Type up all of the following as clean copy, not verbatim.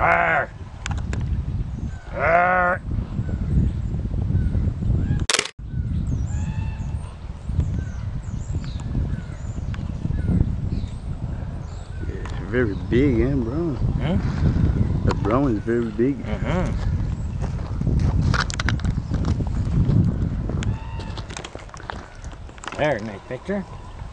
Arr. Arr. It's very big, and brown. Hmm? The brown is very big. There, nice picture.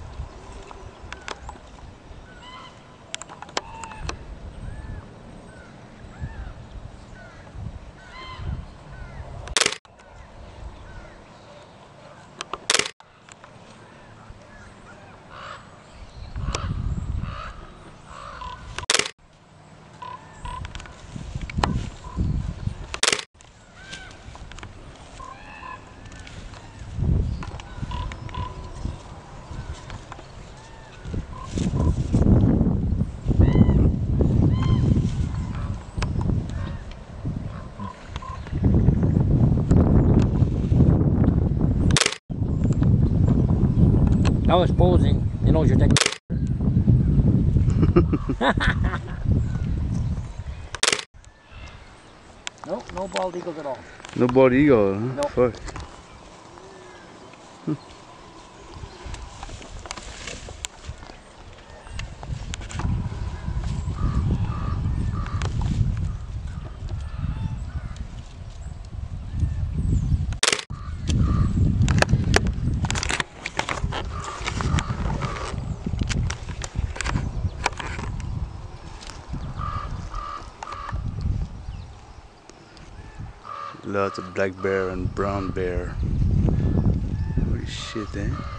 I was posing, you know, you're taking. No, no bald eagles at all. No bald eagle, huh? No. Fuck. Lots of black bear and brown bear. Holy shit, eh?